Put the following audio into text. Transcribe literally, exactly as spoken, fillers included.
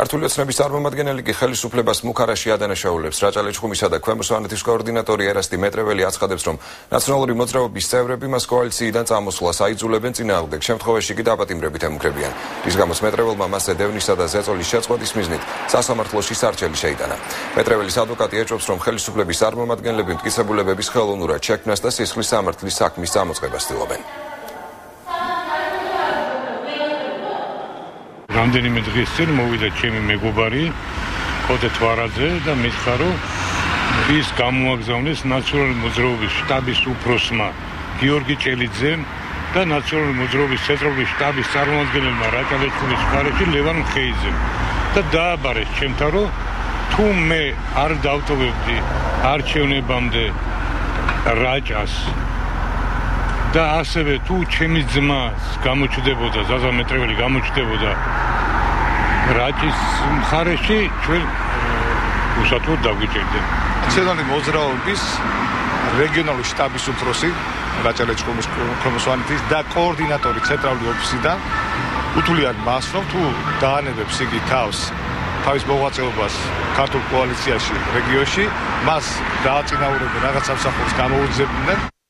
ქართული ოცნების წარმომადგენელი კი ხელისუფლებას მუქარაში ადანაშაულებს. რაჭა ლეჩხუმისა და ქვემო სვანეთის კოორდინატორი ერასტი მეტრეველი აცხადებს, რომ ნაციონალური მოძრაობის წევრები მას კოალიციიდან წამოსვლას აიძულებენ წინააღმდეგ შემთხვევაში კი დაპატიმრებით ემუქრებიან. რის გამოც მეტრეველმა მასზე დევნისა და ზეწოლის შეწყვეტის მიზნით სასამართლოში სარჩელი შეიტანა. მეტრეველის ადვოკატი ეჭვობს, რომ ხელისუფლების წარმომადგენლები მტკიცებულებების ხელოვნურად შექმნას და სისხლის სამართლის საქმის წამოწყებას ცდილობენ. რამდენიმე დღის წინ მოვიდა ჩემი მეგობარი კოტე თვარაძე და მითხრა, რომ ის გამოაგზავნეს ნაციონალური მოძრაობის შტაბის უფროსმა გიორგი ჭელიძემ და ნაციონალური მოძრაობის ცენტრალური შტაბის წარმომადგენელმა რაჭა ლეჩხუმის მხარეში ლევან მხეიძემ და დააბარეს ჩემთან, რომ თუ მე არ დავტოვებდი არჩევნებამდე რაჭას და ასევე თუ ჩემი ძმას გამოჩნდებოდა, ზაზა მეტრეველი გამოჩნდებოდა რაჭის მხარეში, ჩვენ უსათოდ დავგვიჭერდნენ. ნაციონალური მოძრაობის რეგიონალური შტაბის უფროსი რაჭა ლეჩხუმის ქვემო სვანეთის და კოორდინატორი ცენტრალური ოფისიდან უთვლიან მას, რომ თუ დაანებებს იგი თავს თავის მოღვაწეობას ქართულ კოალიციაში რეგიონში, მას დააწინაურებენ რაღაც სამსახურის გამოუძებდნენ.